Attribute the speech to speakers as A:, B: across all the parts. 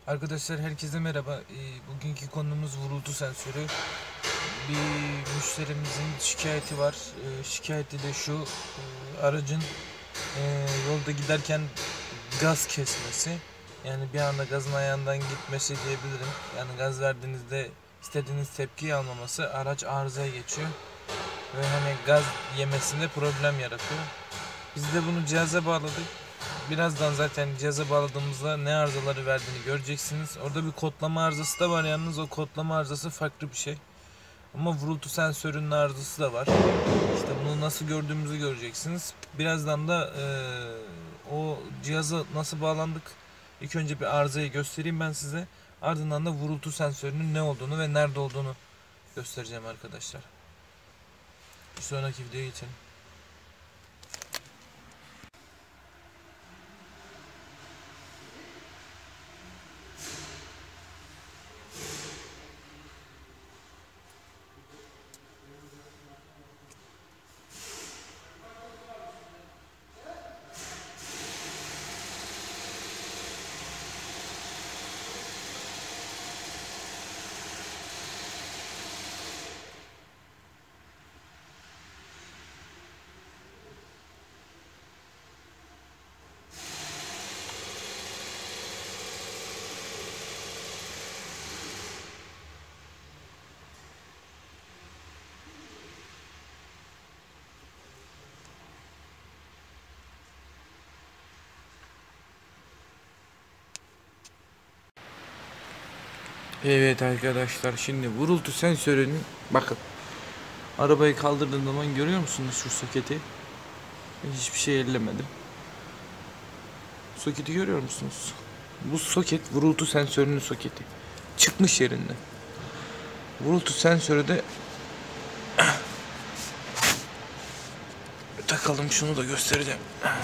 A: Arkadaşlar herkese merhaba. Bugünkü konumuz vurultu sensörü. Bir müşterimizin şikayeti var. Şikayeti de şu: aracın yolda giderken gaz kesmesi. Yani bir anda gazın ayağından gitmesi diyebilirim. Yani gaz verdiğinizde istediğiniz tepkiyi almaması, araç arızaya geçiyor. Ve hani gaz yemesinde problem yaratıyor. Biz de bunu cihaza bağladık. Birazdan zaten cihaza bağladığımızda ne arızaları verdiğini göreceksiniz. Orada bir kodlama arızası da var, yalnız o kodlama arızası farklı bir şey. Ama vurultu sensörünün arızası da var. İşte bunu nasıl gördüğümüzü göreceksiniz. Birazdan da o cihaza nasıl bağlandık, İlk önce bir arızayı göstereyim ben size. Ardından da vurultu sensörünün ne olduğunu ve nerede olduğunu göstereceğim arkadaşlar. Bir sonraki videoya geçelim. Evet arkadaşlar, şimdi vurultu sensörünün, bakın, arabayı kaldırdığım zaman görüyor musunuz şu soketi? Hiçbir şey ellemedim. Soketi görüyor musunuz? Bu soket vurultu sensörünün soketi. Çıkmış yerinden. Vurultu sensörü de takalım, şunu da göstereceğim.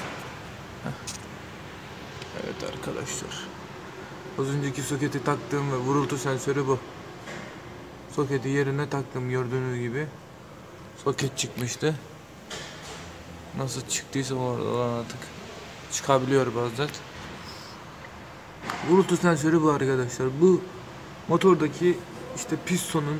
A: Evet arkadaşlar, az önceki soketi taktığım ve vurultu sensörü bu. Soketi yerine taktım, gördüğünüz gibi. Soket çıkmıştı. Nasıl çıktıysa oradan artık çıkabiliyor bazen. Vurultu sensörü bu arkadaşlar. Bu motordaki işte pistonun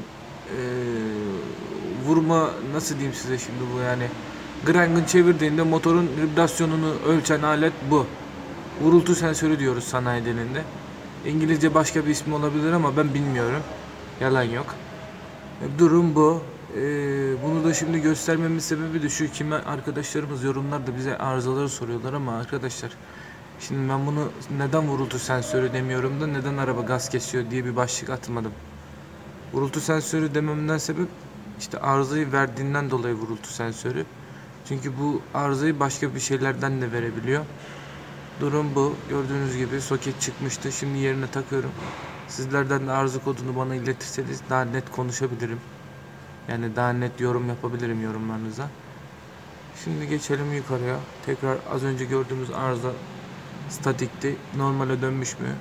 A: vurma, nasıl diyeyim size şimdi, bu yani grangın çevirdiğinde motorun vibrasyonunu ölçen alet bu. Vurultu sensörü diyoruz sanayi dilinde. İngilizce başka bir ismi olabilir ama ben bilmiyorum. Yalan yok. Durum bu. Bunu da şimdi göstermemin sebebi de şu: kimi arkadaşlarımız yorumlarda bize arızaları soruyorlar ama arkadaşlar, şimdi ben bunu neden vurultu sensörü demiyorum da neden araba gaz kesiyor diye bir başlık atmadım. Vurultu sensörü dememden sebep, işte arızayı verdiğinden dolayı vurultu sensörü. Çünkü bu arızayı başka bir şeylerden de verebiliyor. Durum bu. Gördüğünüz gibi soket çıkmıştı. Şimdi yerine takıyorum. Sizlerden de arıza kodunu bana iletirseniz daha net konuşabilirim. Yani daha net yorum yapabilirim yorumlarınıza. Şimdi geçelim yukarıya. Tekrar az önce gördüğümüz arıza statikti. Normale dönmüş mü?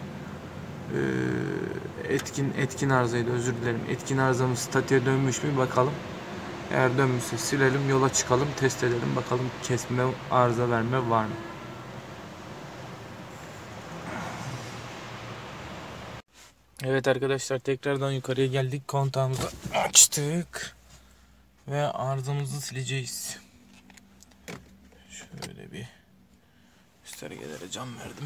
A: Etkin arızaydı, özür dilerim. Etkin arızamız statiğe dönmüş mü bakalım. Eğer dönmüşse silelim, yola çıkalım, test edelim. Bakalım kesme, arıza verme var mı? Evet arkadaşlar, tekrardan yukarıya geldik. Kontağımızı açtık ve arızamızı sileceğiz. Şöyle bir göstergelere cam verdim.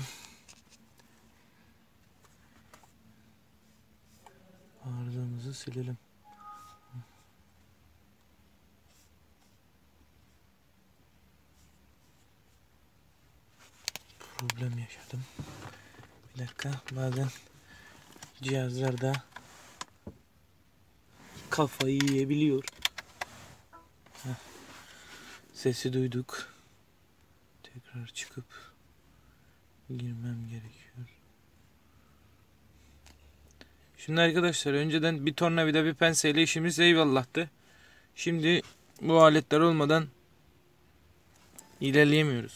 A: Arızamızı silelim. Problem yaşadım. Bir dakika, bazen cihazlarda kafayı yiyebiliyor. Sesi duyduk. Tekrar çıkıp girmem gerekiyor. Şimdi arkadaşlar, önceden bir tornavida bir penseyle işimiz eyvallahtı. Şimdi bu aletler olmadan ilerleyemiyoruz.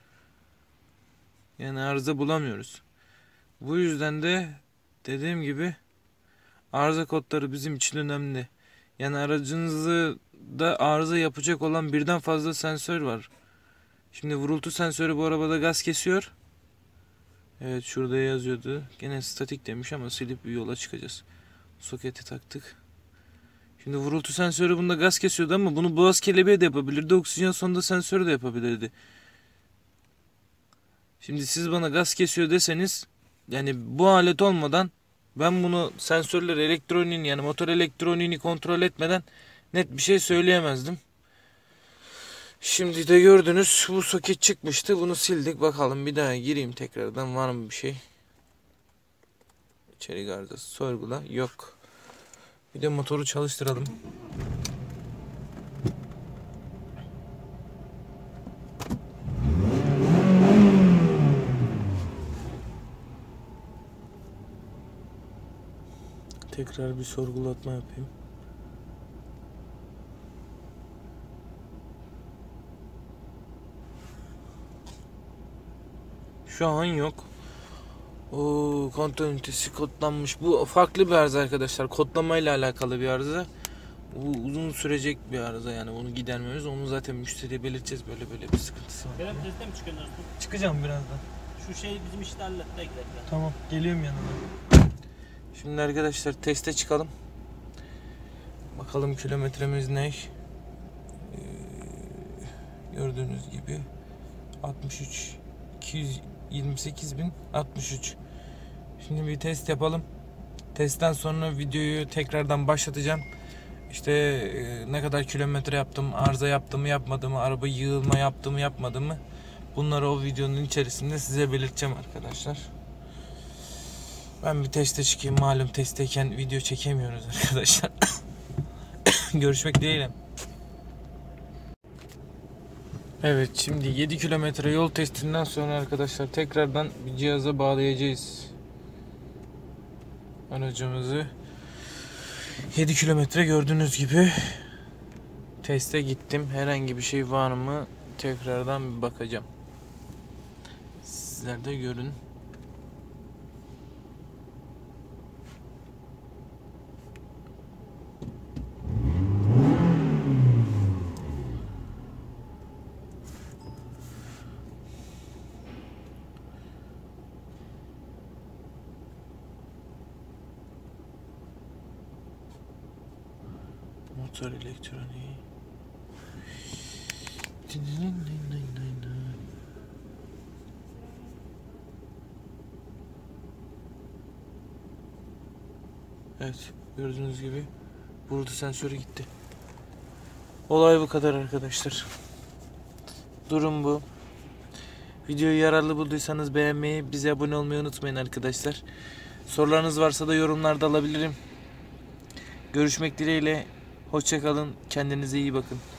A: Yani arıza bulamıyoruz. Bu yüzden de dediğim gibi arıza kodları bizim için önemli. Yani aracınızda da arıza yapacak olan birden fazla sensör var. Şimdi vurultu sensörü bu arabada gaz kesiyor. Evet, şurada yazıyordu. Gene statik demiş ama silip bir yola çıkacağız. Soketi taktık. Şimdi vurultu sensörü bunda gaz kesiyordu ama bunu boğaz kelebeği de yapabilirdi. Oksijen sonda sensörü de yapabilirdi. Şimdi siz bana gaz kesiyor deseniz, yani bu alet olmadan ben bunu sensörler elektroniğini, yani motor elektroniğini kontrol etmeden net bir şey söyleyemezdim. Şimdi de gördünüz, bu soket çıkmıştı. Bunu sildik. Bakalım bir daha gireyim tekrardan, var mı bir şey? İçeri gargası sorgula. Yok. Bir de motoru çalıştıralım. Tekrar bir sorgulatma yapayım. Şu an yok. O kontrol ünitesi kodlanmış. Bu farklı bir arıza arkadaşlar. Kodlamayla alakalı bir arıza. Bu uzun sürecek bir arıza, yani onu gidermemiz. Onu zaten müşteriye belirteceğiz, böyle bir sıkıntısı var.
B: Kerem teste mi çıkıyorsun dostum?
A: Çıkacağım birazdan.
B: Şu şey bizim işte hallet. Bekle.
A: Tamam, geliyorum yanına. Şimdi arkadaşlar teste çıkalım. Bakalım kilometremiz ne? Gördüğünüz gibi 63 228.063. Şimdi bir test yapalım. Testten sonra videoyu tekrardan başlatacağım. İşte ne kadar kilometre yaptım, arıza yaptım mı yapmadım mı, araba yığılma yaptım mı yapmadım mı, bunları o videonun içerisinde size belirteceğim arkadaşlar. Ben bir teste çıkayım, malum testteyken video çekemiyoruz arkadaşlar. Görüşmek dileğiyle. Evet, şimdi 7 kilometre yol testinden sonra arkadaşlar tekrardan bir cihaza bağlayacağız aracımızı. 7 kilometre gördüğünüz gibi teste gittim. Herhangi bir şey var mı tekrardan bir bakacağım. Sizler de görün. Motor elektroniği. Evet, gördüğünüz gibi burada sensörü gitti. Olay bu kadar arkadaşlar. Durum bu. Videoyu yararlı bulduysanız beğenmeyi, bize abone olmayı unutmayın arkadaşlar. Sorularınız varsa da yorumlarda alabilirim. Görüşmek dileğiyle. Hoşça kalın. Kendinize iyi bakın.